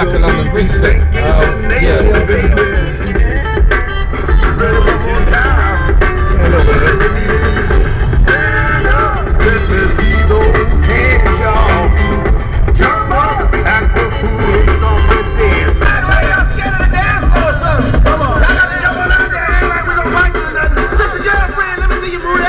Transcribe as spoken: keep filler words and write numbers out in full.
back in London Bridge thing. Um, yeah. Stand up, let me see those hands, y'all. Jump up at the pool, come and dance. Are y'all scared of the dance floor or something? Come on. Y'all gotta jump on out there, act like we gonna fight you or nothing. Sister girlfriend, let me see you move.